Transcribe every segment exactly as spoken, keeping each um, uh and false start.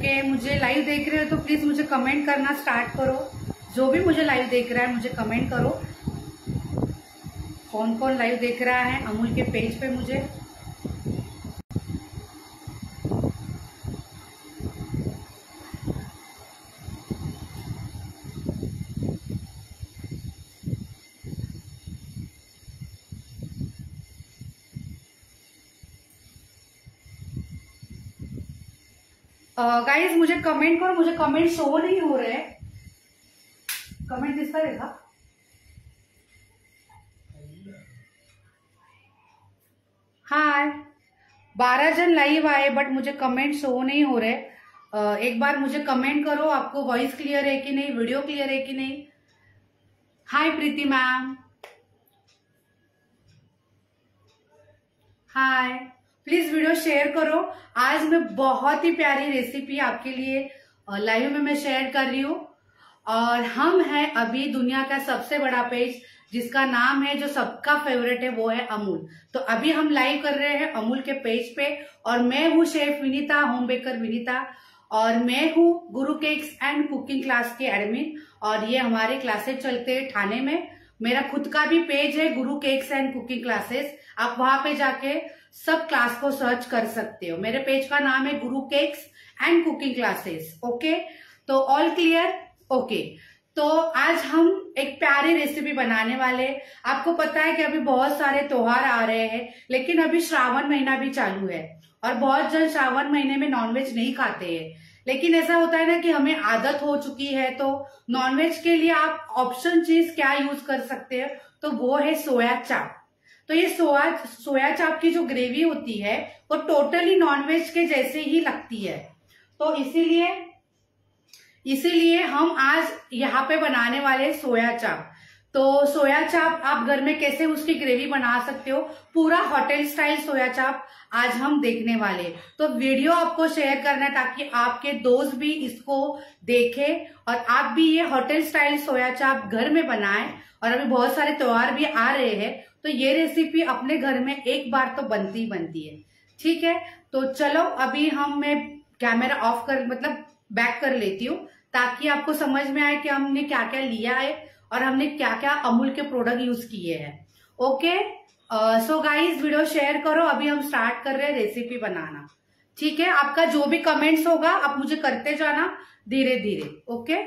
Okay, मुझे live देख रहे हो तो प्लीज मुझे कमेंट करना स्टार्ट करो। जो भी मुझे लाइव देख रहा है मुझे कमेंट करो, कौन कौन लाइव देख रहा है अमूल के पेज पे मुझे। गाइस uh, मुझे कमेंट करो, मुझे कमेंट शो नहीं हो रहे। कमेंट किसका देखा? हाय, बारह जन लाइव आए बट मुझे कमेंट शो नहीं हो रहे। uh, एक बार मुझे कमेंट करो, आपको वॉइस क्लियर है कि नहीं, वीडियो क्लियर है कि नहीं। Hi Preeti ma'am, hi, please video share करो। आज मैं बहुत ही प्यारी रेसिपी आपके लिए लाइव में मैं शेयर कर रही हूँ। और हम हैं अभी दुनिया का सबसे बड़ा पेज जिसका नाम है, जो सबका फेवरेट है, वो है अमूल। तो अभी हम लाइव कर रहे हैं अमूल के पेज पे और मैं हूँ chef Vinita, home baker Vinita, और मैं हूँ Guru cakes and cooking class के एडमिन। और ये हमारे क्लासेस चलते हैं ठाणे में। मेरा खुद का भी पेज है Guru cakes and cooking classes, आप वहां पे जाके सब क्लास को सर्च कर सकते हो। मेरे पेज का नाम है Guru cakes and cooking classes. Okay, तो ऑल क्लियर? ओके, तो आज हम एक प्यारी रेसिपी बनाने वाले। आपको पता है कि अभी बहुत सारे त्योहार आ रहे हैं, लेकिन अभी श्रावण महीना भी चालू है और बहुत जन श्रावण महीने में नॉनवेज नहीं खाते हैं। लेकिन ऐसा होता है ना कि हमें आदत हो चुकी है, तो नॉनवेज के लिए आप ऑप्शन चीज क्या यूज कर सकते हैं, तो वो है सोया चाप। तो ये सोया सोया चाप की जो ग्रेवी होती है वो टोटली नॉनवेज के जैसे ही लगती है। तो इसीलिए इसीलिए हम आज यहाँ पे बनाने वाले सोया चाप। तो सोया चाप आप घर में कैसे उसकी ग्रेवी बना सकते हो, पूरा होटल स्टाइल सोया चाप आज हम देखने वाले। तो वीडियो आपको शेयर करना है ताकि आपके दोस्त भी इसको देखें और आप भी ये होटल स्टाइल सोया चाप घर में बनाएं। और अभी बहुत सारे त्योहार भी आ रहे हैं, तो ये रेसिपी अपने घर में एक बार तो बनती ही बनती है। ठीक है, तो चलो अभी हम मैं कैमरा ऑफ कर मतलब बैक कर लेती हूँ ताकि आपको समझ में आए कि हमने क्या क्या लिया है और हमने क्या क्या अमूल के प्रोडक्ट यूज किए हैं। Okay, so guys video share करो, अभी हम स्टार्ट कर रहे हैं रेसिपी बनाना। ठीक है, आपका जो भी कमेंट्स होगा आप मुझे करते जाना धीरे धीरे। ओके,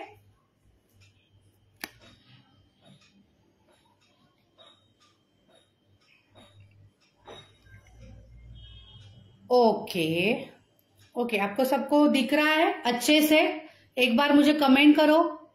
ओके ओके आपको सबको दिख रहा है अच्छे से? एक बार मुझे कमेंट करो।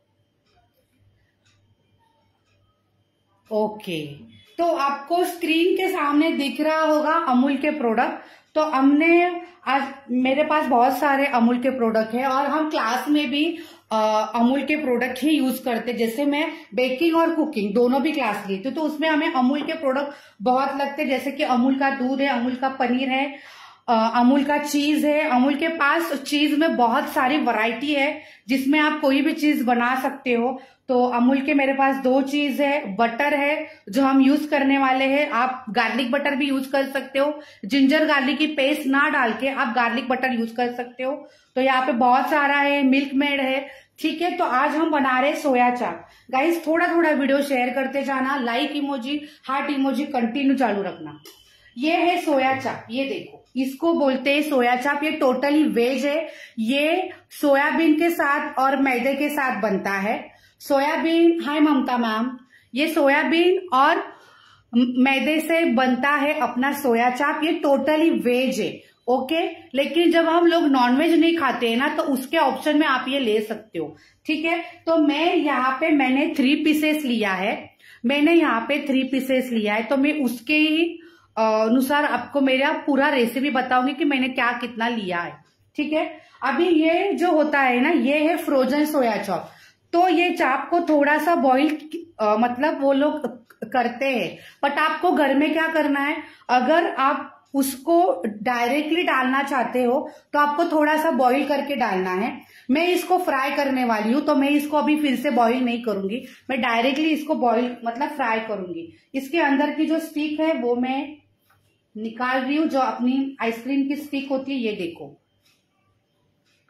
ओके, तो आपको स्क्रीन के सामने दिख रहा होगा अमूल के प्रोडक्ट। तो हमने आज मेरे पास बहुत सारे अमूल के प्रोडक्ट है और हम क्लास में भी आ, अमूल के प्रोडक्ट ही यूज करते। जैसे मैं बेकिंग और कुकिंग दोनों भी क्लास ली थी, तो उसमें हमें अमूल के प्रोडक्ट बहुत लगते, जैसे कि अमूल का दूध है, अमूल का पनीर है, अमूल का चीज है। अमूल के पास चीज में बहुत सारी वैरायटी है जिसमें आप कोई भी चीज बना सकते हो। तो अमूल के मेरे पास दो चीज है, बटर है जो हम यूज करने वाले हैं। आप गार्लिक बटर भी यूज कर सकते हो, जिंजर गार्लिक की पेस्ट ना डाल के आप गार्लिक बटर यूज कर सकते हो। तो यहाँ पे बहुत सारा है, मिल्क मेड है। ठीक है, तो आज हम बना रहे सोया चाप। गाइस थोड़ा थोड़ा वीडियो शेयर करते जाना, like emoji, heart emoji continue चालू रखना। ये है सोया चाप, ये देखो, इसको बोलते हैं सोया चाप। ये टोटली वेज है। ये सोयाबीन के साथ और मैदे के साथ बनता है। सोयाबीन, हाय ममता मैम, ये सोयाबीन और मैदे से बनता है अपना सोया चाप। ये टोटली वेज है। ओके, लेकिन जब हम लोग नॉनवेज नहीं खाते हैं ना, तो उसके ऑप्शन में आप ये ले सकते हो। ठीक है, तो मैं यहाँ पे मैंने थ्री पीसेस लिया है। मैंने यहाँ पे थ्री पीसेस लिया है, तो मैं उसके ही अनुसार आपको मेरा पूरा रेसिपी बताऊंगी कि मैंने क्या कितना लिया है। ठीक है, अभी ये जो होता है ना, ये है फ्रोजन सोया चाप। तो ये चाप को थोड़ा सा बॉईल मतलब वो लोग करते हैं, बट आपको घर में क्या करना है, अगर आप उसको डायरेक्टली डालना चाहते हो तो आपको थोड़ा सा बॉईल करके डालना है। मैं इसको फ्राई करने वाली हूँ, तो मैं इसको अभी फिर से बॉईल नहीं करूंगी, मैं डायरेक्टली इसको बॉईल मतलब फ्राई करूंगी। इसके अंदर की जो स्टिक है वो मैं निकाल रही हूँ, जो अपनी आइसक्रीम की स्टिक होती है, ये देखो।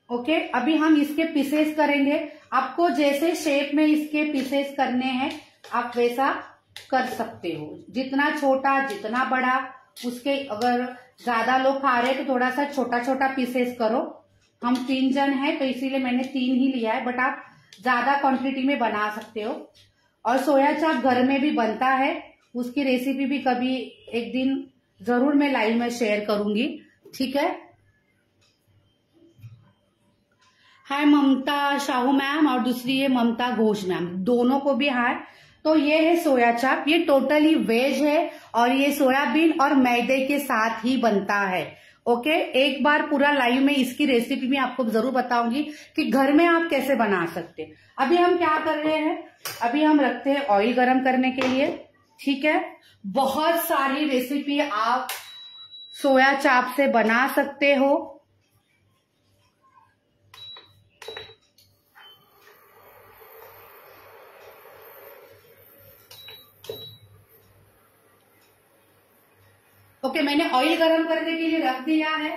ओके, अभी हम इसके पीसेस करेंगे। आपको जैसे शेप में इसके पीसेस करने हैं आप वैसा कर सकते हो, जितना छोटा जितना बड़ा। उसके अगर ज्यादा लोग खा रहे हैं तो थोड़ा सा छोटा छोटा पीसेस करो। हम तीन जन हैं तो इसीलिए मैंने तीन ही लिया है, बट आप ज्यादा क्वांटिटी में बना सकते हो। और सोया चाप घर में भी बनता है, उसकी रेसिपी भी कभी एक दिन जरूर मैं लाइव में शेयर करूंगी, ठीक है। हाय ममता शाहू मैम, और दूसरी है ममता घोष मैम, दोनों को भी हाय। तो ये है सोया चाप, ये टोटली वेज है और ये सोयाबीन और मैदे के साथ ही बनता है। ओके, एक बार पूरा लाइव में इसकी रेसिपी भी आपको जरूर बताऊंगी कि घर में आप कैसे बना सकते हैं। अभी हम क्या कर रहे हैं, अभी हम रखते हैं ऑयल गरम करने के लिए, ठीक है। बहुत सारी रेसिपी आप सोया चाप से बना सकते हो। ओके okay, मैंने ऑयल गरम करने के लिए रख दिया है।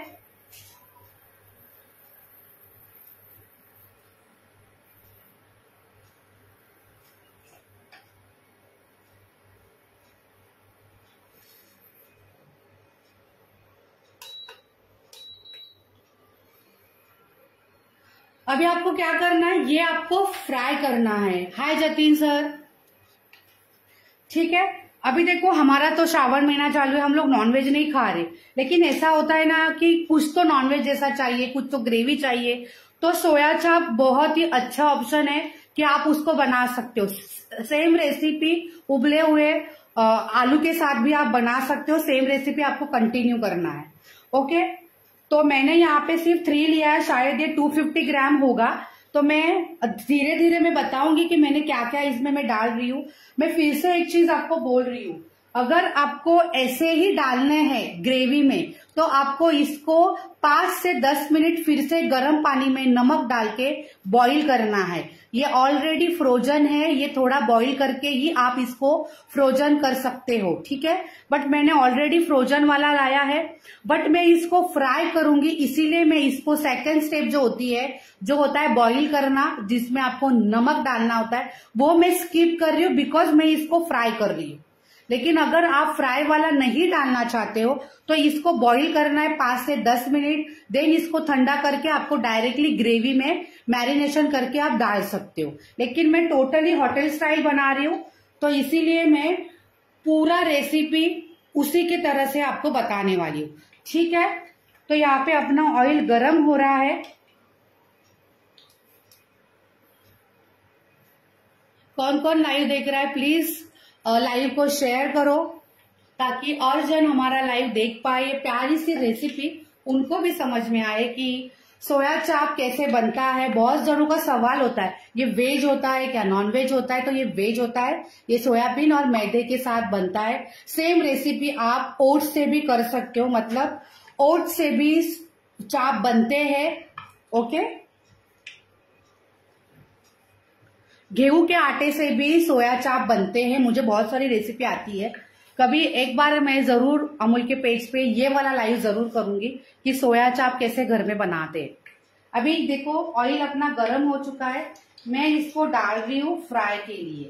अभी आपको क्या करना है, ये आपको फ्राई करना है। हाय जतीन सर, ठीक है। अभी देखो हमारा तो श्रावण महीना चालू है, हम लोग नॉनवेज नहीं खा रहे, लेकिन ऐसा होता है ना कि कुछ तो नॉनवेज जैसा चाहिए, कुछ तो ग्रेवी चाहिए, तो सोया चाप बहुत ही अच्छा ऑप्शन है कि आप उसको बना सकते हो। सेम रेसिपी उबले हुए आलू के साथ भी आप बना सकते हो, सेम रेसिपी आपको कंटिन्यू करना है। ओके, तो मैंने यहाँ पे सिर्फ थ्री लिया है, शायद ये टू फिफ्टी ग्राम होगा। तो मैं धीरे धीरे मैं बताऊंगी कि मैंने क्या क्या इसमें मैं डाल रही हूँ। मैं फिर से एक चीज आपको बोल रही हूँ, अगर आपको ऐसे ही डालने हैं ग्रेवी में तो आपको इसको पांच से दस मिनट फिर से गर्म पानी में नमक डाल के बॉईल करना है। ये ऑलरेडी फ्रोजन है, ये थोड़ा बॉईल करके ही आप इसको फ्रोजन कर सकते हो, ठीक है। बट मैंने ऑलरेडी फ्रोजन वाला लाया है, बट मैं इसको फ्राई करूंगी, इसीलिए मैं इसको सेकेंड स्टेप जो होती है, जो होता है बॉईल करना, जिसमें आपको नमक डालना होता है, वो मैं स्किप कर रही हूँ बिकॉज मैं इसको फ्राई कर रही हूँ। लेकिन अगर आप फ्राई वाला नहीं डालना चाहते हो तो इसको बॉईल करना है पांच से दस मिनट, देन इसको ठंडा करके आपको डायरेक्टली ग्रेवी में मैरिनेशन करके आप डाल सकते हो। लेकिन मैं टोटली होटल स्टाइल बना रही हूँ, तो इसीलिए मैं पूरा रेसिपी उसी की तरह से आपको बताने वाली हूँ, ठीक है। तो यहाँ पे अपना ऑयल गरम हो रहा है। कौन कौन लाइव देख रहा है प्लीज लाइव को शेयर करो, ताकि और जन हमारा लाइव देख पाए। प्यारी सी रेसिपी उनको भी समझ में आए कि सोया चाप कैसे बनता है। बहुत जनों का सवाल होता है ये वेज होता है क्या, नॉन वेज होता है, तो ये वेज होता है। ये सोयाबीन और मैदे के साथ बनता है। सेम रेसिपी आप ओट्स से भी कर सकते हो, मतलब ओट्स से भी चाप बनते हैं। ओके, गेहूं के आटे से भी सोया चाप बनते हैं। मुझे बहुत सारी रेसिपी आती है, कभी एक बार मैं जरूर अमूल के पेज पे ये वाला लाइव जरूर करूंगी कि सोया चाप कैसे घर में बनाते हैं। अभी देखो ऑयल अपना गर्म हो चुका है, मैं इसको डाल रही हूँ फ्राई के लिए।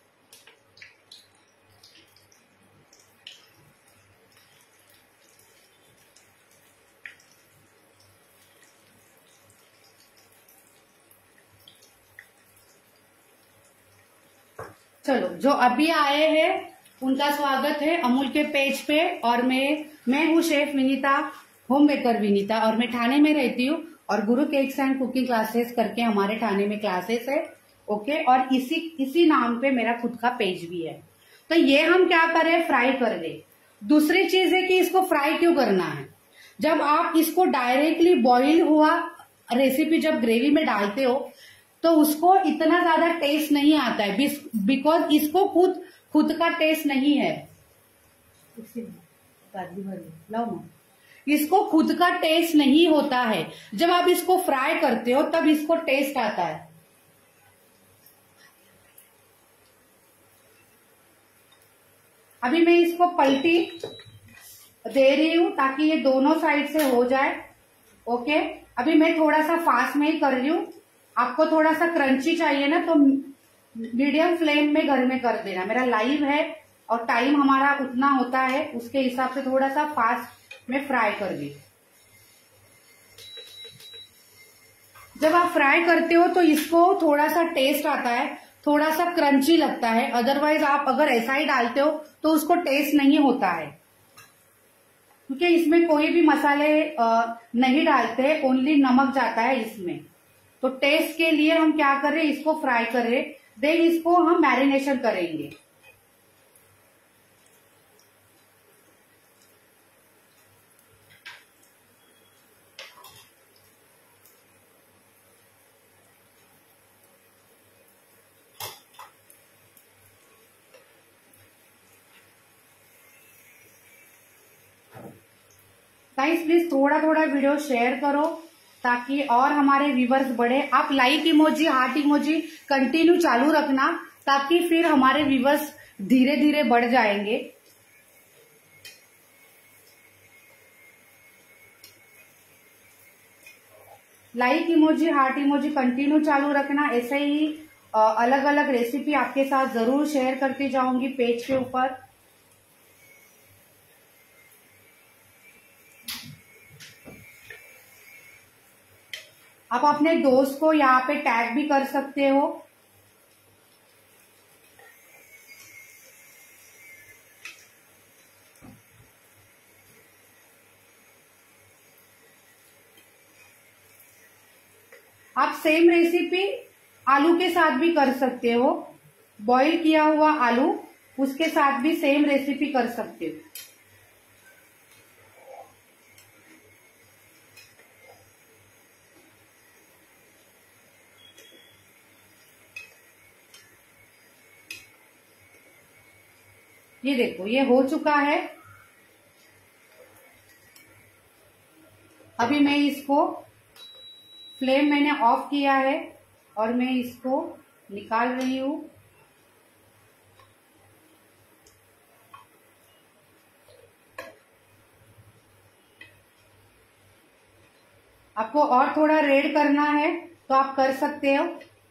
चलो, जो अभी आए हैं उनका स्वागत है अमूल के पेज पे। और मैं मैं हूँ chef Vinita, home maker Vinita, और मैं ठाणे में रहती हूँ और गुरु केक्स एंड कुकिंग क्लासेस करके हमारे ठाणे में क्लासेस है। ओके, और इसी इसी नाम पे मेरा खुद का पेज भी है। तो ये हम क्या कर रहे हैं, फ्राई कर रहे। दूसरी चीज है कि इसको फ्राई क्यों करना है। जब आप इसको डायरेक्टली बॉइल हुआ रेसिपी जब ग्रेवी में डालते हो तो उसको इतना ज्यादा टेस्ट नहीं आता है, बिकॉज इसको खुद खुद का टेस्ट नहीं है। इसको खुद का टेस्ट नहीं होता है। जब आप इसको फ्राई करते हो तब इसको टेस्ट आता है। अभी मैं इसको पलटी दे रही हूं ताकि ये दोनों साइड से हो जाए। ओके, अभी मैं थोड़ा सा फास्ट में ही कर रही हूँ। आपको थोड़ा सा क्रंची चाहिए ना तो मीडियम फ्लेम में घर में कर देना। मेरा लाइव है और टाइम हमारा उतना होता है, उसके हिसाब से थोड़ा सा फास्ट में फ्राई कर दी। जब आप फ्राई करते हो तो इसको थोड़ा सा टेस्ट आता है, थोड़ा सा क्रंची लगता है। अदरवाइज आप अगर ऐसा ही डालते हो तो उसको टेस्ट नहीं होता है, क्योंकि इसमें कोई भी मसाले नहीं डालते, ओनली नमक जाता है इसमें। तो टेस्ट के लिए हम क्या कर रहे हैं, इसको फ्राई कर रहे, देन इसको हम मैरिनेशन करेंगे। गाइस प्लीज थोड़ा थोड़ा वीडियो शेयर करो ताकि और हमारे व्यूवर्स बढ़े। आप like emoji, heart emoji continue चालू रखना ताकि फिर हमारे व्यूवर्स धीरे धीरे बढ़ जाएंगे। Like emoji, heart emoji continue चालू रखना। ऐसे ही अलग अलग रेसिपी आपके साथ जरूर शेयर करती जाऊंगी पेज के ऊपर। आप अपने दोस्त को यहाँ पे टैग भी कर सकते हो। आप सेम रेसिपी आलू के साथ भी कर सकते हो, बॉईल किया हुआ आलू उसके साथ भी सेम रेसिपी कर सकते हो। ये देखो ये हो चुका है। अभी मैं इसको फ्लेम मैंने ऑफ किया है और मैं इसको निकाल रही हूं। आपको और थोड़ा रेड करना है तो आप कर सकते हो।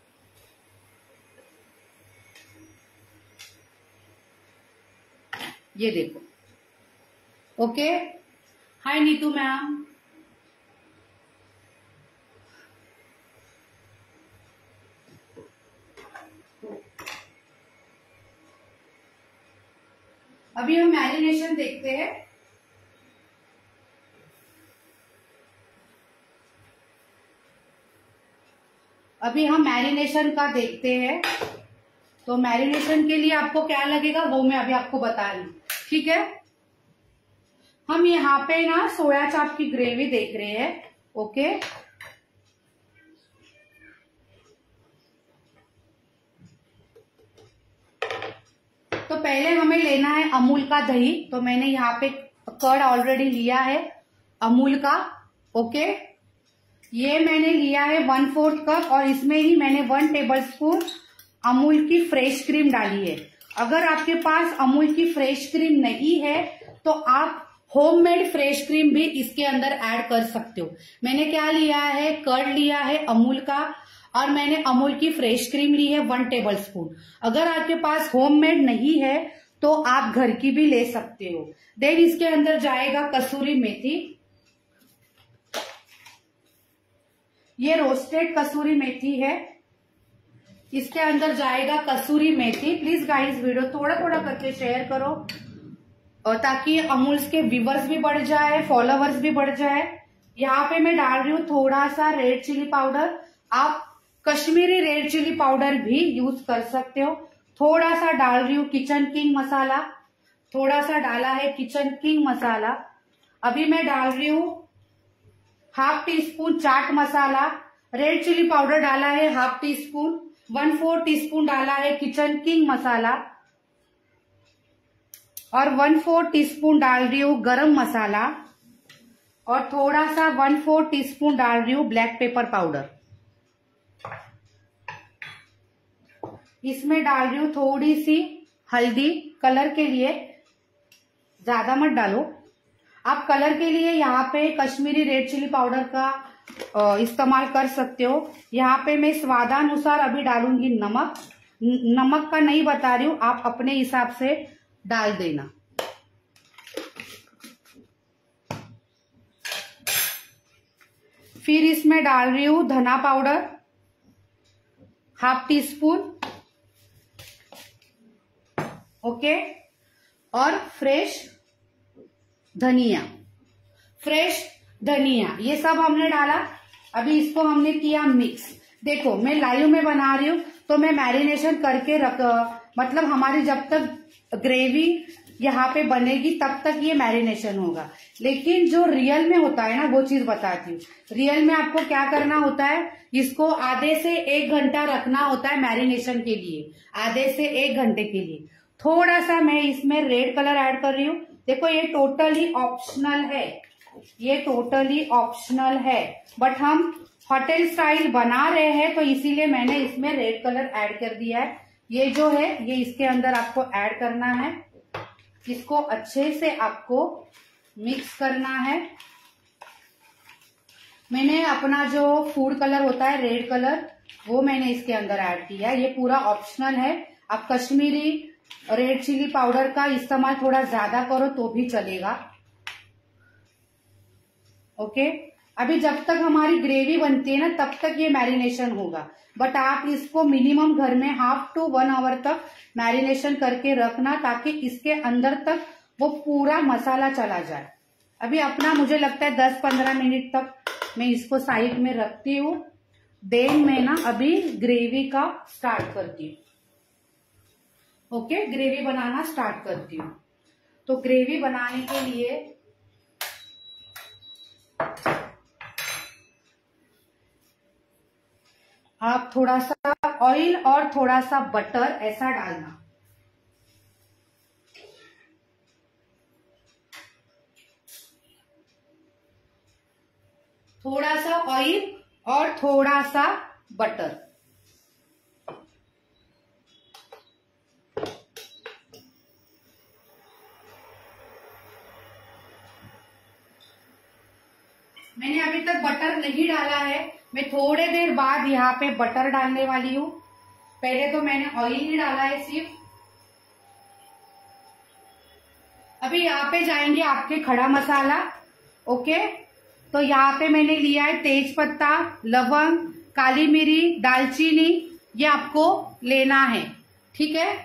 ये देखो। Okay, hi Neetu ma'am. अभी हम मैरिनेशन देखते हैं। अभी हम मैरिनेशन का देखते हैं। तो मैरिनेशन के लिए आपको क्या लगेगा वो मैं अभी आपको बता रही हूँ, ठीक है। हम यहाँ पे ना सोया चाप की ग्रेवी देख रहे हैं। ओके, तो पहले हमें लेना है अमूल का दही। तो मैंने यहाँ पे कर्ड ऑलरेडी लिया है अमूल का। ओके, ये मैंने लिया है वन फोर्थ कप और इसमें ही मैंने वन टेबल स्पून अमूल की फ्रेश क्रीम डाली है। अगर आपके पास अमूल की फ्रेश क्रीम नहीं है तो आप होममेड फ्रेश क्रीम भी इसके अंदर ऐड कर सकते हो। मैंने क्या लिया है, कर्ड लिया है अमूल का और मैंने अमूल की फ्रेश क्रीम ली है वन टेबल स्पून। अगर आपके पास होममेड नहीं है तो आप घर की भी ले सकते हो। देन इसके अंदर जाएगा कसूरी मेथी। ये रोस्टेड कसूरी मेथी है। इसके अंदर जाएगा kasuri methi. Please guys video थोड़ा थोड़ा करके शेयर करो और ताकि अमूल के व्यूवर्स भी बढ़ जाए, फॉलोवर्स भी बढ़ जाए। यहाँ पे मैं डाल रही हूँ थोड़ा सा रेड चिली पाउडर। आप कश्मीरी रेड चिली पाउडर भी यूज कर सकते हो। थोड़ा सा डाल रही हूँ किचन किंग मसाला, थोड़ा सा डाला है किचन किंग मसाला। अभी मैं डाल रही हूँ half teaspoon chaat masala. Red chilli powder डाला है half teaspoon, one four teaspoon डाला है किचन किंग मसाला और वन फोर टी स्पून डाल रही हूँ गरम मसाला और थोड़ा सा वन फोर टी स्पून डाल रही हूँ ब्लैक पेपर पाउडर। इसमें डाल रही हूँ थोड़ी सी हल्दी कलर के लिए, ज्यादा मत डालो। आप कलर के लिए यहाँ पे कश्मीरी रेड चिली पाउडर का इस्तेमाल कर सकते हो। यहाँ पे मैं स्वादानुसार अभी डालूंगी नमक। नमक का नहीं बता रही हूँ, आप अपने हिसाब से डाल देना। फिर इसमें डाल रही हूँ धना powder half teaspoon, okay, और फ्रेश धनिया, फ्रेश धनिया ये सब हमने डाला। अभी इसको हमने किया मिक्स। देखो मैं लाइव में बना रही हूँ तो मैं मैरिनेशन करके रख, मतलब हमारी जब तक ग्रेवी यहाँ पे बनेगी तब तक ये मैरिनेशन होगा। लेकिन जो रियल में होता है ना वो चीज बताती हूँ। रियल में आपको क्या करना होता है, इसको आधे से एक घंटा रखना होता है मैरिनेशन के लिए, आधे से एक घंटे के लिए। थोड़ा सा मैं इसमें रेड कलर ऐड कर रही हूँ। देखो ये टोटली ऑप्शनल है, ये टोटली ऑप्शनल है, बट हम होटल स्टाइल बना रहे हैं तो इसीलिए मैंने इसमें रेड कलर ऐड कर दिया है। ये जो है ये इसके अंदर आपको ऐड करना है, इसको अच्छे से आपको मिक्स करना है। मैंने अपना जो फूड कलर होता है रेड कलर वो मैंने इसके अंदर ऐड किया है। ये पूरा ऑप्शनल है। आप कश्मीरी रेड चिली पाउडर का इस्तेमाल थोड़ा ज्यादा करो तो भी चलेगा, ओके। अभी जब तक हमारी ग्रेवी बनती है ना तब तक ये मैरिनेशन होगा, बट आप इसको मिनिमम घर में हाफ टू वन आवर तक मैरिनेशन करके रखना ताकि इसके अंदर तक वो पूरा मसाला चला जाए। अभी अपना मुझे लगता है दस पंद्रह मिनट तक मैं इसको साइड में रखती हूँ। देन मैं ना अभी ग्रेवी का स्टार्ट करती हूँ, ओके, ग्रेवी बनाना स्टार्ट करती हूँ। तो ग्रेवी बनाने के लिए आप थोड़ा सा ऑयल और थोड़ा सा बटर ऐसा डालना। थोड़ा सा ऑयल और थोड़ा सा बटर। मैंने अभी तक बटर नहीं डाला है, मैं थोड़े देर बाद यहाँ पे बटर डालने वाली हूँ। पहले तो मैंने ऑयल ही डाला है सिर्फ। अभी यहाँ पे जाएंगे आपके खड़ा मसाला, ओके। तो यहाँ पे मैंने लिया है तेज पत्ता, लवंग, काली मिरी, दालचीनी, ये आपको लेना है, ठीक है।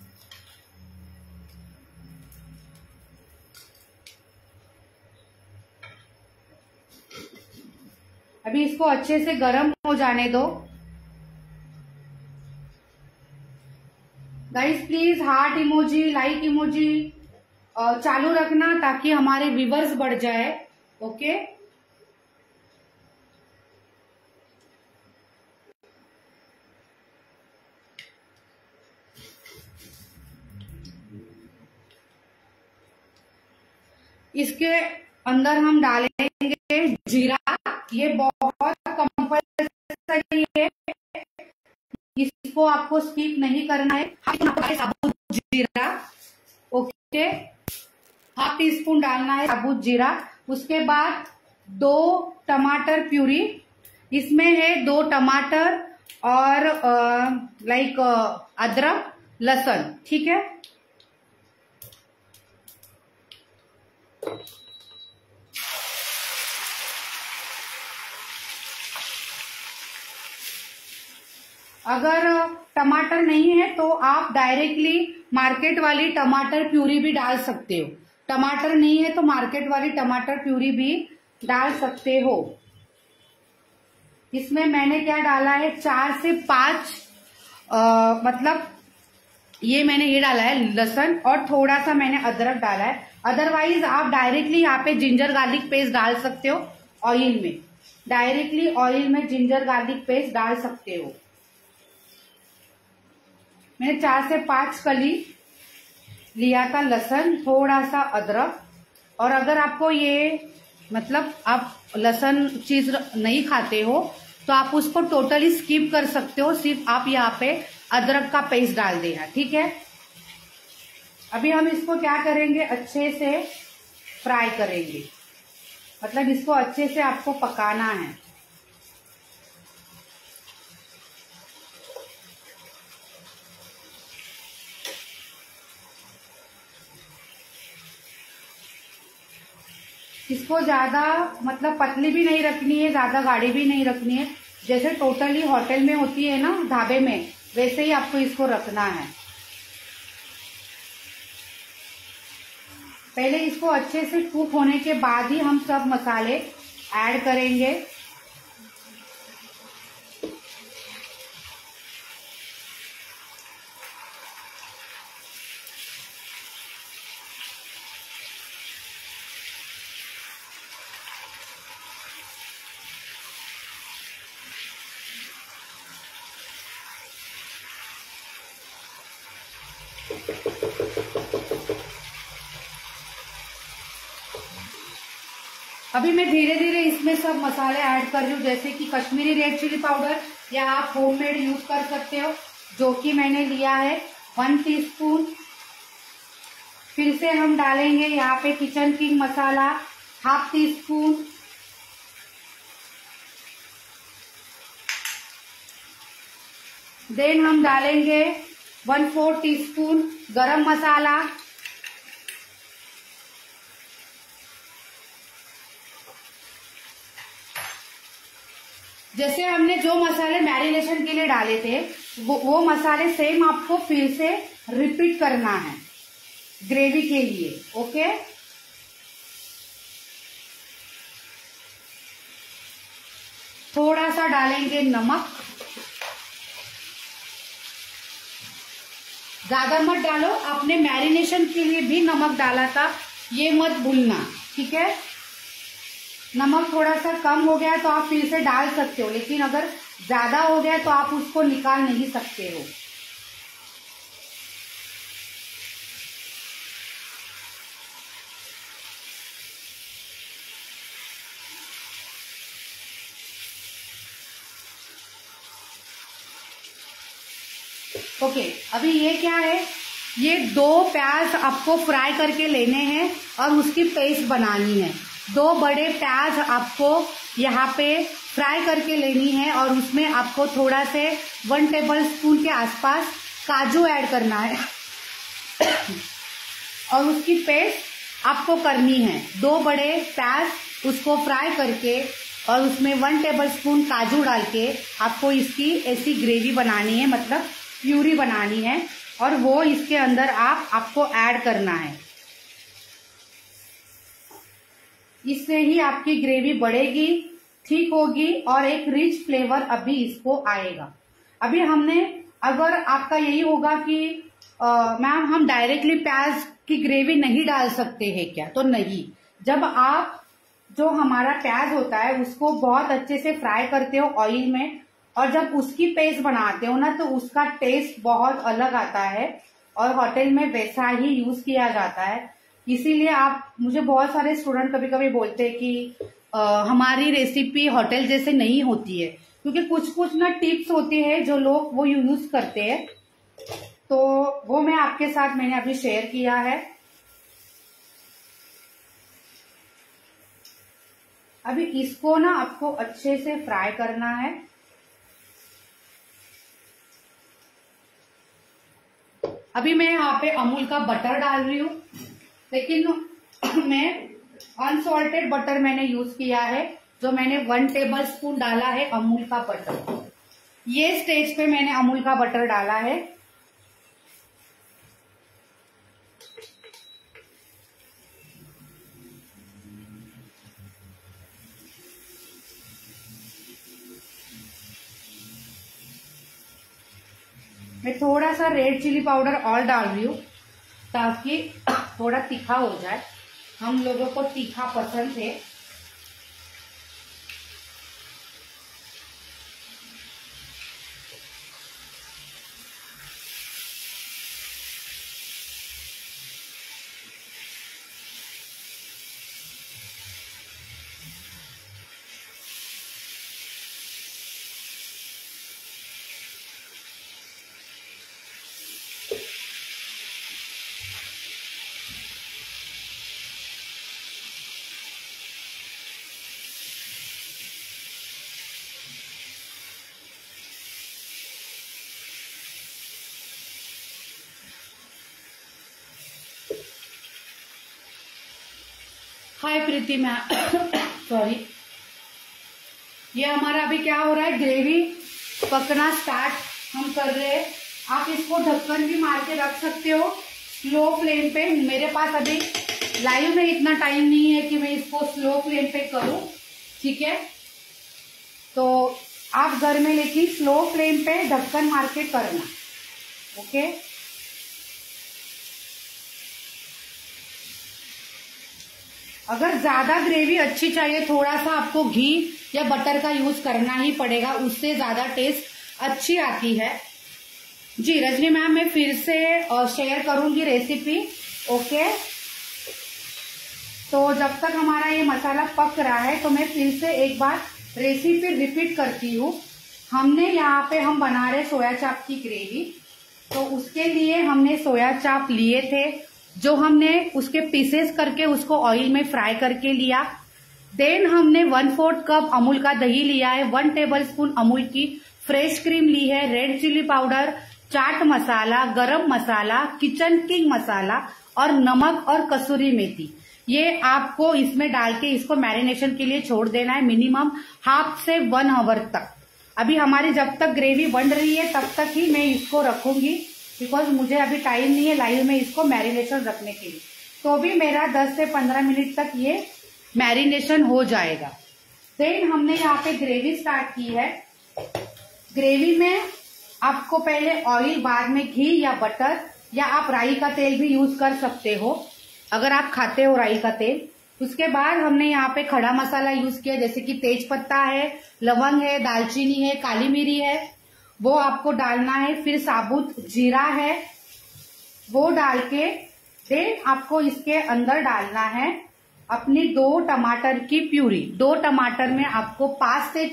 अभी इसको अच्छे से गर्म हो जाने दो। Guys please heart emoji, like emoji चालू रखना ताकि हमारे व्यूवर्स बढ़ जाए, ओके। इसके अंदर हम डालेंगे जीरा। ये बहुत कंपल्सरी है, इसको आपको स्किप नहीं करना है। साबुत जीरा, ओके, हाफ टी स्पून डालना है साबुत जीरा। उसके बाद दो टमाटर प्यूरी, इसमें है दो टमाटर और लाइक अदरक लहसुन, ठीक है। अगर टमाटर नहीं है तो आप डायरेक्टली मार्केट वाली टमाटर प्यूरी भी डाल सकते हो। टमाटर नहीं है तो मार्केट वाली टमाटर प्यूरी भी डाल सकते हो। इसमें मैंने क्या डाला है, चार से पांच आ, मतलब ये मैंने ये डाला है लहसुन और थोड़ा सा मैंने अदरक डाला है। अदरवाइज आप डायरेक्टली यहाँ पे जिंजर गार्लिक पेस्ट डाल सकते हो ऑयल में, डायरेक्टली ऑयल में जिंजर गार्लिक पेस्ट डाल सकते हो। मैंने चार से पांच कली लिया था लहसुन, थोड़ा सा अदरक। और अगर आपको ये मतलब आप लहसुन चीज नहीं खाते हो तो आप उसको टोटली स्किप कर सकते हो, सिर्फ आप यहाँ पे अदरक का पेस्ट डाल देना, ठीक है। अभी हम इसको क्या करेंगे, अच्छे से फ्राई करेंगे, मतलब इसको अच्छे से आपको पकाना है। इसको ज्यादा मतलब पतली भी नहीं रखनी है, ज्यादा गाढ़ी भी नहीं रखनी है। जैसे टोटली होटल में होती है ना, ढाबे में, वैसे ही आपको इसको रखना है। पहले इसको अच्छे से कुक होने के बाद ही हम सब मसाले ऐड करेंगे। अभी मैं धीरे धीरे इसमें सब मसाले ऐड कर रही हूँ, जैसे कि कश्मीरी रेड चिली पाउडर या आप होममेड यूज कर सकते हो, जो कि मैंने लिया है वन टीस्पून। फिर से हम डालेंगे यहाँ पे kitchen king masala half teaspoon. Then हम डालेंगे वन फोर टी स्पून गरम मसाला। जैसे हमने जो मसाले मैरिनेशन के लिए डाले थे वो वो मसाले सेम आपको फिर से रिपीट करना है ग्रेवी के लिए। ओके, थोड़ा सा डालेंगे नमक, ज्यादा मत डालो, आपने मैरिनेशन के लिए भी नमक डाला था, ये मत भूलना, ठीक है। नमक थोड़ा सा कम हो गया तो आप फिर से डाल सकते हो, लेकिन अगर ज्यादा हो गया तो आप उसको निकाल नहीं सकते हो। ओके okay, अभी ये क्या है, ये दो प्याज आपको फ्राई करके लेने हैं और उसकी पेस्ट बनानी है। दो बड़े प्याज आपको यहाँ पे फ्राई करके लेनी है और उसमें आपको थोड़ा से वन टेबल स्पून के आसपास काजू ऐड करना है और उसकी पेस्ट आपको करनी है। दो बड़े प्याज उसको फ्राई करके और उसमें वन टेबल स्पून काजू डाल के आपको इसकी ऐसी ग्रेवी बनानी है, मतलब प्यूरी बनानी है, और वो इसके अंदर आप आपको ऐड करना है। इससे ही आपकी ग्रेवी बढ़ेगी, ठीक होगी और एक रिच फ्लेवर अभी इसको आएगा। अभी हमने, अगर आपका यही होगा कि मैम हम डायरेक्टली प्याज की ग्रेवी नहीं डाल सकते हैं क्या, तो नहीं। जब आप जो हमारा प्याज होता है उसको बहुत अच्छे से फ्राई करते हो ऑयल में और जब उसकी पेस्ट बनाते हो ना, तो उसका टेस्ट बहुत अलग आता है और होटल में वैसा ही यूज किया जाता है। इसीलिए आप, मुझे बहुत सारे स्टूडेंट कभी कभी बोलते हैं कि आ, हमारी रेसिपी होटल जैसे नहीं होती है, क्योंकि कुछ कुछ ना टिप्स होती है जो लोग वो यूज करते हैं, तो वो मैं आपके साथ मैंने अभी शेयर किया है। अभी इसको ना आपको अच्छे से फ्राई करना है। अभी मैं यहाँ पे अमूल का बटर डाल रही हूँ, लेकिन मैं अनसॉल्टेड बटर मैंने यूज किया है, जो मैंने वन टेबल स्पून डाला है अमूल का बटर। ये स्टेज पे मैंने अमूल का बटर डाला है। मैं थोड़ा सा रेड चिली पाउडर और डाल रही हूँ ताकि थोड़ा तीखा हो जाए, हम लोगों को तीखा पसंद है। Hi Preeti ma'am, sorry. ये हमारा अभी क्या हो रहा है, ग्रेवी पकना स्टार्ट हम कर रहे हैं। आप इसको ढक्कन भी मार के रख सकते हो स्लो फ्लेम पे। मेरे पास अभी लाइव में इतना टाइम नहीं है कि मैं इसको स्लो फ्लेम पे करूं, ठीक है। तो आप घर में लेकिन स्लो फ्लेम पे ढक्कन मार के करना, ओके। अगर ज्यादा ग्रेवी अच्छी चाहिए, थोड़ा सा आपको घी या बटर का यूज करना ही पड़ेगा, उससे ज्यादा टेस्ट अच्छी आती है। जी रजनी मैम, मैं फिर से शेयर करूंगी रेसिपी, ओके। तो जब तक हमारा ये मसाला पक रहा है तो मैं फिर से एक बार रेसिपी रिपीट करती हूँ। हमने यहाँ पे हम बना रहे सोया चाप की ग्रेवी, तो उसके लिए हमने सोया चाप लिए थे, जो हमने उसके पीसेस करके उसको ऑयल में फ्राई करके लिया। देन हमने वन फोर्थ कप अमूल का दही लिया है, वन टेबल स्पून अमूल की फ्रेश क्रीम ली है, red chilli powder, chaat masala, garam masala, kitchen king मसाला और नमक और कसूरी मेथी। ये आपको इसमें डाल के इसको मैरिनेशन के लिए छोड़ देना है मिनिमम हाफ से वन आवर तक। अभी हमारी जब तक ग्रेवी बन रही है तब तक ही मैं इसको रखूंगी, बिकॉज मुझे अभी टाइम नहीं है लाइव में इसको मैरिनेशन रखने के लिए। तो भी मेरा दस से पंद्रह मिनट तक ये मैरिनेशन हो जाएगा। देन हमने यहाँ पे ग्रेवी स्टार्ट की है। ग्रेवी में आपको पहले ऑयल, बाद में घी या बटर, या आप राई का तेल भी यूज कर सकते हो अगर आप खाते हो राई का तेल। उसके बाद हमने यहाँ पे खड़ा मसाला यूज किया, जैसे कि तेज पत्ता है, लवंग है, दालचीनी है, काली मिरी है, वो आपको डालना है। फिर साबुत जीरा है, वो डाल के देन आपको इसके अंदर डालना है अपनी दो टमाटर की प्यूरी। दो टमाटर में आपको पांच से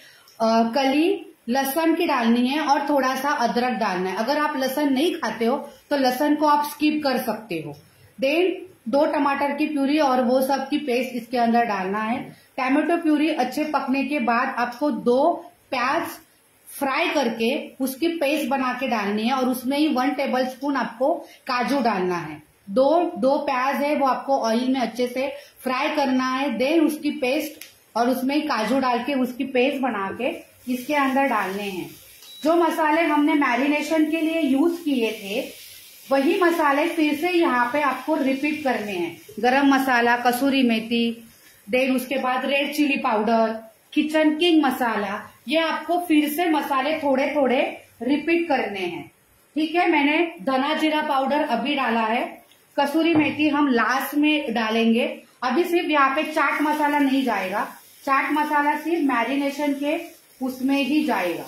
छह कली लहसुन की डालनी है और थोड़ा सा अदरक डालना है। अगर आप लहसुन नहीं खाते हो तो लहसुन को आप स्किप कर सकते हो। देन दो टमाटर की प्यूरी और वो सब की पेस्ट इसके अंदर डालना है। टमाटो प्यूरी अच्छे पकने के बाद आपको दो प्याज फ्राई करके उसकी पेस्ट बना के डालनी है, और उसमें ही वन टेबल स्पून आपको काजू डालना है। दो दो प्याज है वो आपको ऑयल में अच्छे से फ्राई करना है। देन उसकी पेस्ट और उसमें ही काजू डाल के उसकी पेस्ट बना के इसके अंदर डालने हैं। जो मसाले हमने मैरिनेशन के लिए यूज किए थे वही मसाले फिर से यहाँ पे आपको रिपीट करने हैं। गरम मसाला, कसूरी मेथी, देन उसके बाद red chilli powder, kitchen king masala, ये आपको फिर से मसाले थोड़े थोड़े रिपीट करने हैं, ठीक है। मैंने धना जीरा पाउडर अभी डाला है, कसूरी मेथी हम लास्ट में डालेंगे। अभी सिर्फ यहाँ पे चाट मसाला नहीं जाएगा, चाट मसाला सिर्फ मैरिनेशन के उसमें ही जाएगा,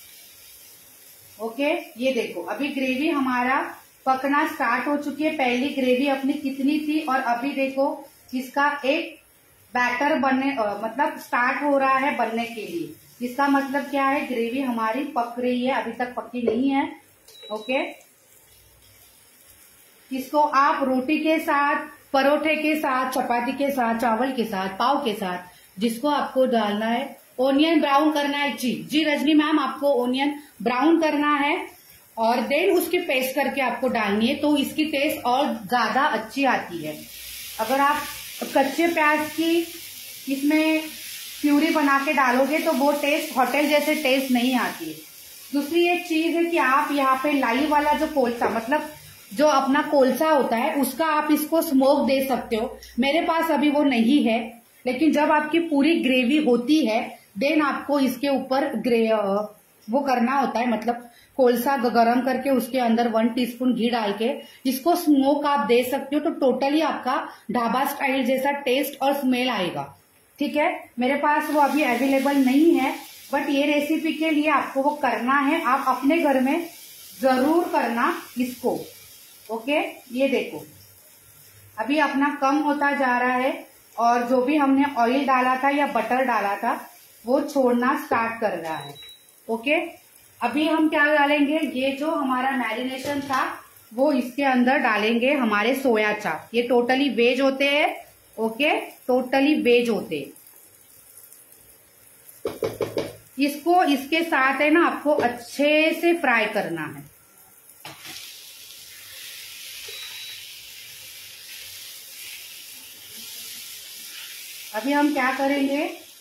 ओके। ये देखो अभी ग्रेवी हमारा पकना स्टार्ट हो चुकी है। पहली ग्रेवी अपनी कितनी थी और अभी देखो इसका एक बैटर बनने आ, मतलब स्टार्ट हो रहा है बनने के लिए। इसका मतलब क्या है, ग्रेवी हमारी पक रही है, अभी तक पकी नहीं है, ओके। इसको आप रोटी के साथ, परोठे के साथ, चपाती के साथ, चावल के साथ, पाव के साथ, जिसको आपको डालना है। ओनियन ब्राउन करना है, जी जी रजनी मैम, आपको ओनियन ब्राउन करना है और देन उसकी पेस्ट करके आपको डालनी है, तो इसकी टेस्ट और ज्यादा अच्छी आती है। अगर आप कच्चे प्याज की इसमें प्यूरी बना के डालोगे तो वो टेस्ट होटल जैसे टेस्ट नहीं आती है। दूसरी एक चीज है कि आप यहाँ पे लाई वाला जो कोलसा, मतलब जो अपना कोलसा होता है, उसका आप इसको स्मोक दे सकते हो। मेरे पास अभी वो नहीं है, लेकिन जब आपकी पूरी ग्रेवी होती है देन आपको इसके ऊपर ग्रे वो करना होता है, मतलब कोलसा गरम करके उसके अंदर वन टीस्पून घी डाल के इसको स्मोक आप दे सकते हो, तो टोटली आपका ढाबा स्टाइल जैसा टेस्ट और स्मेल आएगा, ठीक है। मेरे पास वो अभी अवेलेबल नहीं है, बट ये रेसिपी के लिए आपको वो करना है। आप अपने घर में जरूर करना इसको, ओके। ये देखो अभी अपना कम होता जा रहा है और जो भी हमने ऑयल डाला था या बटर डाला था वो छोड़ना स्टार्ट कर रहा है, ओके। अभी हम क्या डालेंगे, ये जो हमारा मैरिनेशन था वो इसके अंदर डालेंगे, हमारे सोया चाप। ये टोटली वेज होते हैं, ओके, टोटली वेज होते हैं। इसको इसके साथ है ना आपको अच्छे से फ्राई करना है। अभी हम क्या करेंगे,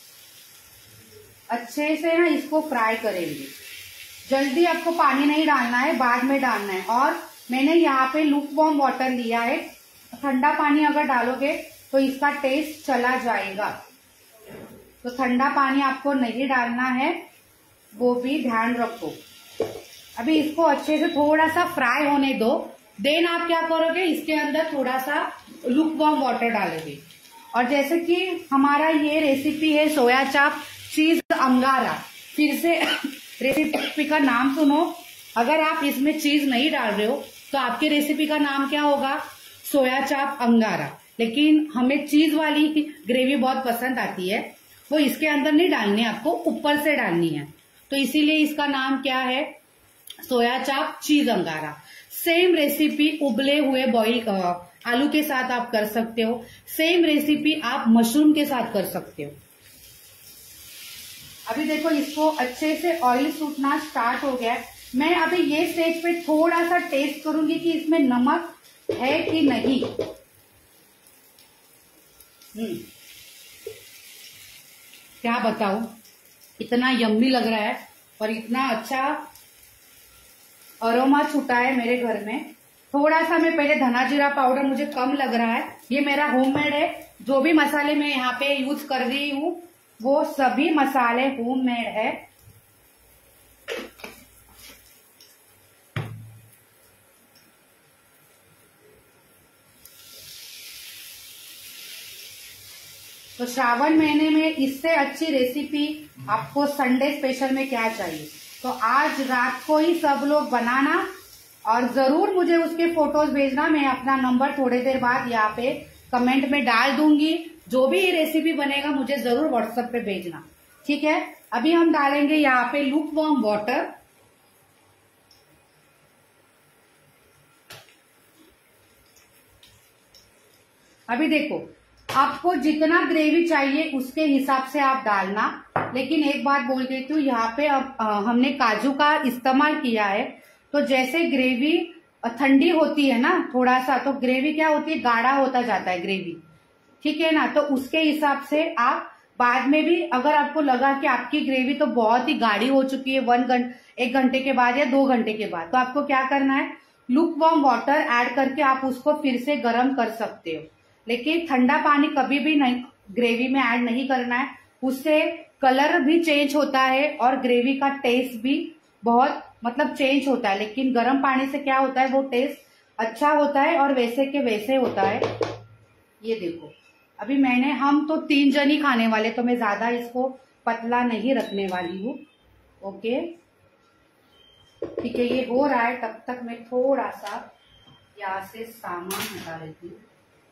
अच्छे से ना इसको फ्राई करेंगे। जल्दी आपको पानी नहीं डालना है, बाद में डालना है। और मैंने यहाँ पे लूक वार्म वाटर लिया है। ठंडा पानी अगर डालोगे तो इसका टेस्ट चला जाएगा, तो ठंडा पानी आपको नहीं डालना है, वो भी ध्यान रखो। अभी इसको अच्छे से थोड़ा सा फ्राई होने दो। देन आप क्या करोगे, इसके अंदर थोड़ा सा लूक वार्म वाटर डालोगे। और जैसे कि हमारा ये रेसिपी है सोया चाप चीज अंगारा। फिर से रेसिपी का नाम सुनो। अगर आप इसमें चीज नहीं डाल रहे हो तो आपकी रेसिपी का नाम क्या होगा, सोया चाप अंगारा। लेकिन हमें चीज वाली ग्रेवी बहुत पसंद आती है, वो इसके अंदर नहीं डालनी है, आपको ऊपर से डालनी है। तो इसीलिए इसका नाम क्या है, सोया चाप चीज अंगारा। सेम रेसिपी उबले हुए बॉइल आलू के साथ आप कर सकते हो। सेम रेसिपी आप मशरूम के साथ कर सकते हो। अभी देखो इसको अच्छे से ऑयल सूटना स्टार्ट हो गया। मैं अभी ये स्टेज पे थोड़ा सा टेस्ट करूंगी कि इसमें नमक है कि नहीं। हम्म क्या बताऊं, इतना यम्मी लग रहा है और इतना अच्छा अरोमा छूटा है मेरे घर में। थोड़ा सा मैं पहले धना जीरा पाउडर मुझे कम लग रहा है, ये मेरा होममेड है। जो भी मसाले मैं यहाँ पे यूज कर रही हूँ वो सभी मसाले होममेड है। तो श्रावण महीने में इससे अच्छी रेसिपी आपको संडे स्पेशल में क्या चाहिए। तो आज रात को ही सब लोग बनाना और जरूर मुझे उसके फोटोज भेजना। मैं अपना नंबर थोड़ी देर बाद यहाँ पे कमेंट में डाल दूंगी। जो भी ये रेसिपी बनेगा मुझे जरूर व्हाट्सएप पे भेजना, ठीक है। अभी हम डालेंगे यहाँ पे लूक वार्म वाटर। अभी देखो आपको जितना ग्रेवी चाहिए उसके हिसाब से आप डालना। लेकिन एक बात बोल देती हूँ, यहाँ पे अब हमने काजू का इस्तेमाल किया है, तो जैसे ग्रेवी ठंडी होती है ना थोड़ा सा, तो ग्रेवी क्या होती है, गाढ़ा होता जाता है ग्रेवी, ठीक है ना। तो उसके हिसाब से आप बाद में भी अगर आपको लगा कि आपकी ग्रेवी तो बहुत ही गाढ़ी हो चुकी है वन घंटे एक घंटे के बाद या दो घंटे के बाद, तो आपको क्या करना है, लूक वार्म वाटर ऐड करके आप उसको फिर से गर्म कर सकते हो। लेकिन ठंडा पानी कभी भी नहीं ग्रेवी में ऐड नहीं करना है, उससे कलर भी चेंज होता है और ग्रेवी का टेस्ट भी बहुत मतलब चेंज होता है। लेकिन गर्म पानी से क्या होता है, वो टेस्ट अच्छा होता है और वैसे के वैसे होता है। ये देखो अभी मैंने, हम तो तीन जनी खाने वाले, तो मैं ज्यादा इसको पतला नहीं रखने वाली हूँ। ओके ठीक है, ये हो रहा है, तब तक मैं थोड़ा सा यहाँ से सामान हटा लेती हूँ।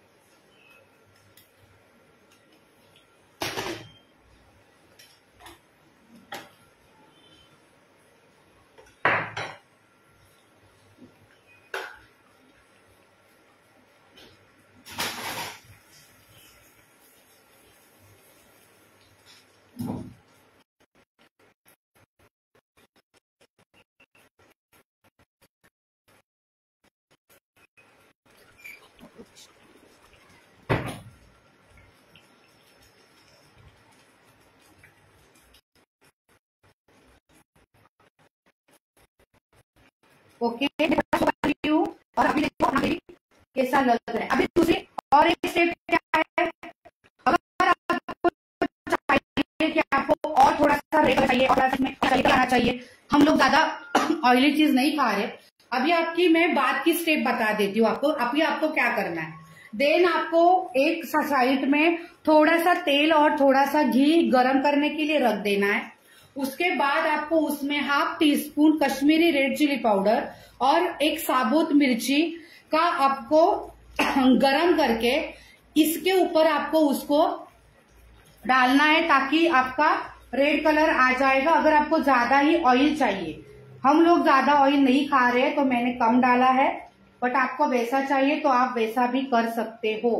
ओके और अभी देखो कैसा लग रहा है। अभी दूसरी और एक स्टेप क्या है, अगर आपको चाहिए कि आपको और थोड़ा सा रेड चाहिए और इसमें आना चाहिए, हम लोग ज्यादा ऑयली चीज नहीं खा रहे। अभी आपकी मैं बात की स्टेप बता देती हूँ आपको। अभी आपको क्या करना है, देन आपको एक साइड में थोड़ा सा तेल और थोड़ा सा घी गरम करने के लिए रख देना है। उसके बाद आपको उसमें half teaspoon Kashmiri red chilli powder और एक साबुत मिर्ची का आपको गरम करके इसके ऊपर आपको उसको डालना है, ताकि आपका रेड कलर आ जाएगा। अगर आपको ज्यादा ही ऑयल चाहिए, हम लोग ज्यादा ऑयल नहीं खा रहे तो मैंने कम डाला है, बट आपको वैसा चाहिए तो आप वैसा भी कर सकते हो।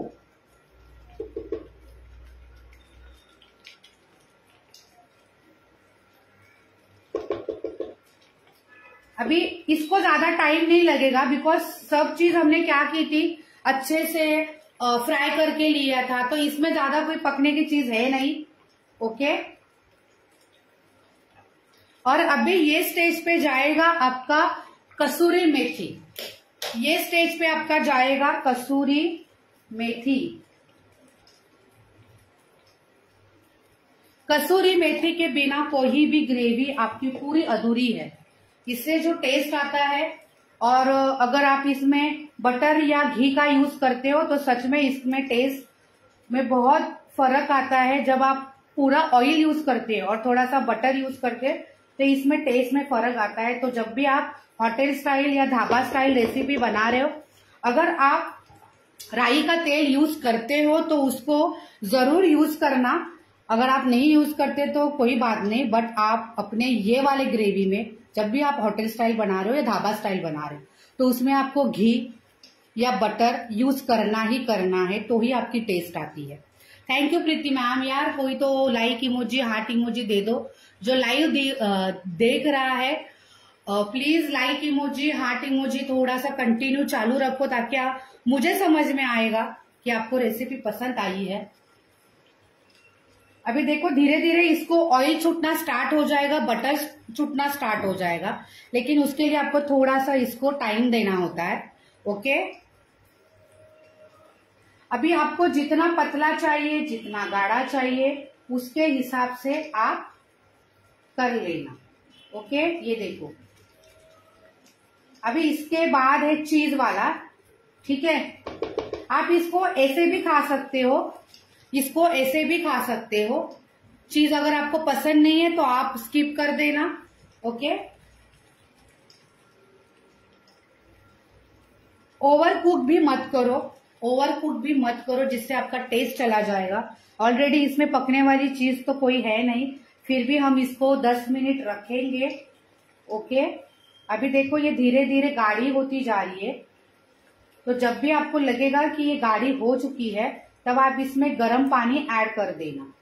अभी इसको ज्यादा टाइम नहीं लगेगा, बिकॉज सब चीज हमने क्या की थी, अच्छे से फ्राई करके लिया था, तो इसमें ज्यादा कोई पकने की चीज है नहीं। ओके, और अभी ये स्टेज पे जाएगा आपका कसूरी मेथी। ये स्टेज पे आपका जाएगा कसूरी मेथी। कसूरी मेथी के बिना कोई भी ग्रेवी आपकी पूरी अधूरी है। इससे जो टेस्ट आता है, और अगर आप इसमें बटर या घी का यूज करते हो तो सच में इसमें टेस्ट में बहुत फर्क आता है। जब आप पूरा ऑयल यूज करते हो और थोड़ा सा बटर यूज करते हैं तो इसमें टेस्ट में फर्क आता है। तो जब भी आप होटल स्टाइल या ढाबा स्टाइल रेसिपी बना रहे हो, अगर आप राई का तेल यूज करते हो तो उसको जरूर यूज करना। अगर आप नहीं यूज करते तो कोई बात नहीं, बट आप अपने ये वाले ग्रेवी में जब भी आप होटल स्टाइल बना रहे हो या ढाबा स्टाइल बना रहे हो तो उसमें आपको घी या बटर यूज करना ही करना है, तो ही आपकी टेस्ट आती है। Thank you Preeti ma'am. यार कोई तो लाइक इमोजी, हार्ट इमोजी दे दो। जो लाइव दे, देख रहा है please like emoji, heart emoji थोड़ा सा कंटिन्यू चालू रखो, ताकि आप, मुझे समझ में आएगा कि आपको रेसिपी पसंद आई है। अभी देखो धीरे धीरे इसको ऑयल छूटना स्टार्ट हो जाएगा, बटर छूटना स्टार्ट हो जाएगा, लेकिन उसके लिए आपको थोड़ा सा इसको टाइम देना होता है। ओके, अभी आपको जितना पतला चाहिए, जितना गाढ़ा चाहिए, उसके हिसाब से आप कर लेना। ओके, ये देखो अभी इसके बाद है चीज वाला। ठीक है, आप इसको ऐसे भी खा सकते हो, इसको ऐसे भी खा सकते हो। चीज अगर आपको पसंद नहीं है तो आप स्किप कर देना। ओके, ओवर कुक भी मत करो, ओवर कुक भी मत करो जिससे आपका टेस्ट चला जाएगा। ऑलरेडी इसमें पकने वाली चीज तो कोई है नहीं, फिर भी हम इसको दस मिनट रखेंगे। ओके, अभी देखो ये धीरे धीरे गाढ़ी होती जा रही है। तो जब भी आपको लगेगा कि ये गाढ़ी हो चुकी है तब आप इसमें गर्म पानी ऐड कर देना।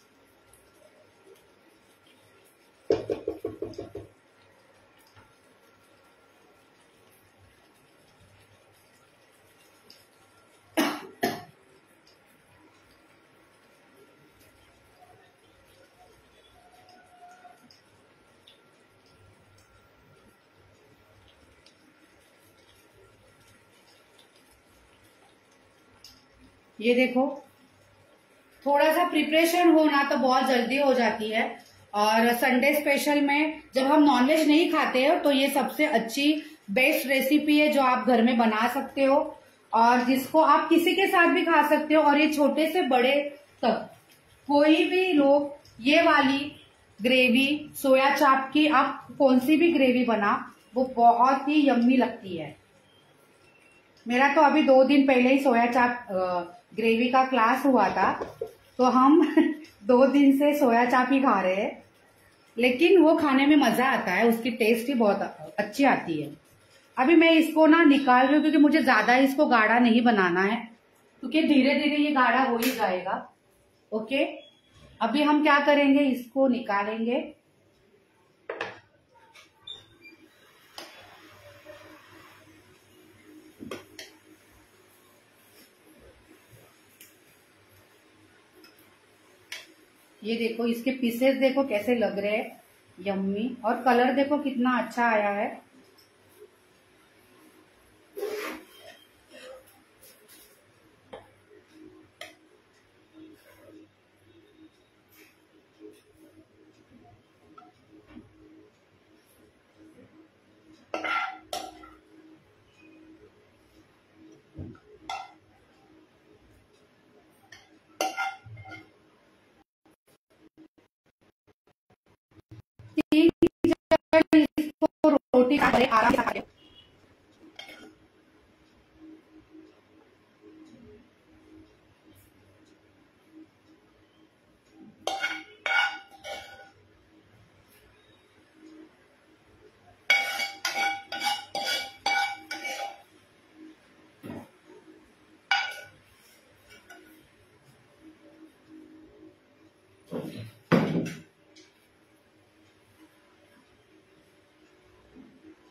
ये देखो थोड़ा सा प्रिपरेशन होना तो बहुत जल्दी हो जाती है, और संडे स्पेशल में जब हम नॉनवेज नहीं खाते हो तो ये सबसे अच्छी बेस्ट रेसिपी है जो आप घर में बना सकते हो, और जिसको आप किसी के साथ भी खा सकते हो। और ये छोटे से बड़े तक कोई भी लोग ये वाली ग्रेवी सोया चाप की, आप कौन सी भी ग्रेवी बना, वो बहुत ही यम्मी लगती है। मेरा तो अभी दो दिन पहले ही सोया चाप ग्रेवी का क्लास हुआ था, तो हम दो दिन से सोया चाप ही खा रहे हैं, लेकिन वो खाने में मजा आता है, उसकी टेस्ट ही बहुत अच्छी आती है। अभी मैं इसको ना निकाल रही हूँ क्योंकि मुझे ज्यादा इसको गाढ़ा नहीं बनाना है, क्योंकि धीरे धीरे ये गाढ़ा हो ही जाएगा। ओके, अभी हम क्या करेंगे, इसको निकालेंगे। ये देखो इसके पीसेस देखो कैसे लग रहे हैं, यम्मी, और कलर देखो कितना अच्छा आया है। इसको रोटी का आराम से खाओ।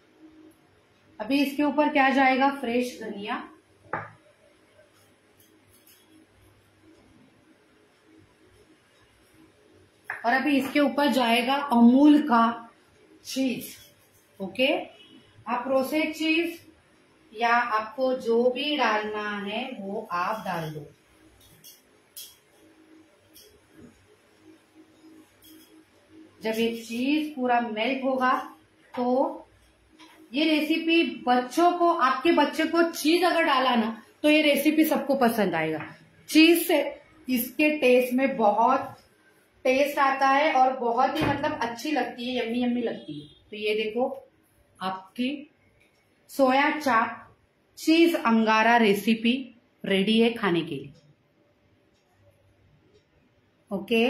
अभी इसके ऊपर क्या जाएगा, फ्रेश धनिया। और अभी इसके ऊपर जाएगा अमूल का चीज। ओके, आप प्रोसेस्ड चीज या आपको जो भी डालना है वो आप डाल दो। जब ये चीज पूरा मेल्ट होगा तो ये रेसिपी बच्चों को, आपके बच्चे को चीज अगर डाला ना तो ये रेसिपी सबको पसंद आएगा। चीज से इसके टेस्ट में बहुत टेस्ट आता है और बहुत ही मतलब अच्छी लगती है, यम्मी यम्मी लगती है। तो ये देखो आपकी सोया चाप चीज अंगारा रेसिपी रेडी है खाने के लिए। ओके,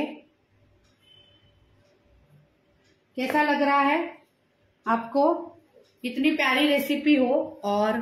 कैसा लग रहा है आपको? इतनी प्यारी रेसिपी हो और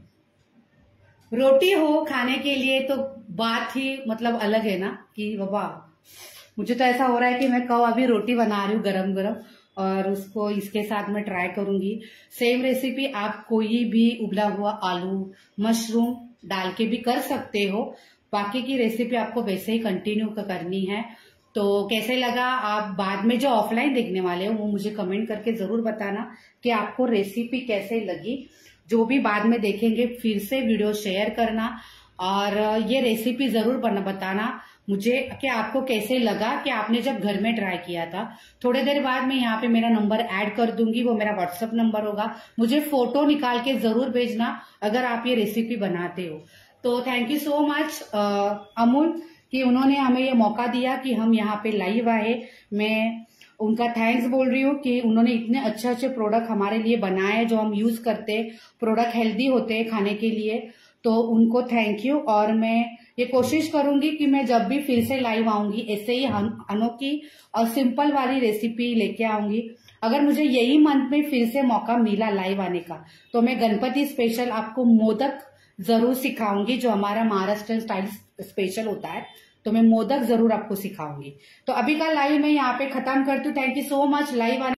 रोटी हो खाने के लिए तो बात ही मतलब अलग है ना कि बाबा, मुझे तो ऐसा हो रहा है कि मैं कब अभी रोटी बना रही हूँ गरम गरम और उसको इसके साथ में ट्राई करूंगी। सेम रेसिपी आप कोई भी उबला हुआ आलू मशरूम डाल के भी कर सकते हो। बाकी की रेसिपी आपको वैसे ही कंटिन्यू करनी है। तो कैसे लगा, आप बाद में जो ऑफलाइन देखने वाले हो वो मुझे कमेंट करके जरूर बताना कि आपको रेसिपी कैसे लगी। जो भी बाद में देखेंगे फिर से वीडियो शेयर करना और ये रेसिपी जरूर बताना मुझे कि आपको कैसे लगा, कि आपने जब घर में ट्राई किया था। थोड़ी देर बाद मैं यहाँ पे मेरा नंबर ऐड कर दूंगी, वो मेरा व्हाट्सएप नंबर होगा। मुझे फोटो निकाल के जरूर भेजना अगर आप ये रेसिपी बनाते हो। तो thank you so much Amul कि उन्होंने हमें ये मौका दिया कि हम यहाँ पे लाइव आए। मैं उनका थैंक्स बोल रही हूँ कि उन्होंने इतने अच्छे अच्छे प्रोडक्ट हमारे लिए बनाए जो हम यूज करते, प्रोडक्ट हेल्दी होते हैं खाने के लिए। तो उनको थैंक यू। और मैं ये कोशिश करूंगी कि मैं जब भी फिर से लाइव आऊंगी ऐसे ही अनोखी और सिंपल वाली रेसिपी लेके आऊंगी। अगर मुझे यही मंथ में फिर से मौका मिला लाइव आने का तो मैं गणपति स्पेशल आपको मोदक जरूर सिखाऊंगी, जो हमारा महाराष्ट्र स्टाइल स्पेशल होता है। तो मैं मोदक जरूर आपको सिखाऊंगी। तो अभी का लाइव मैं यहाँ पे खत्म करती हूँ। Thank you so much live आने